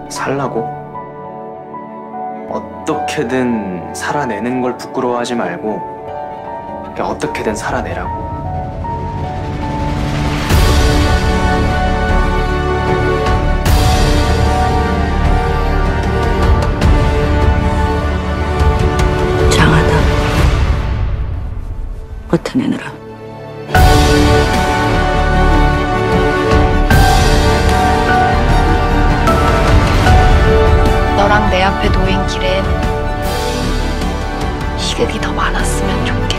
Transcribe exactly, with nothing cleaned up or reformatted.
살라고? 어떻게든 살아내는 걸 부끄러워하지 말고 그냥 어떻게든 살아내라고. 장하다. 버텨내느라. 너랑 내 앞에 놓인 길엔 희극이 더 많았으면 좋겠어.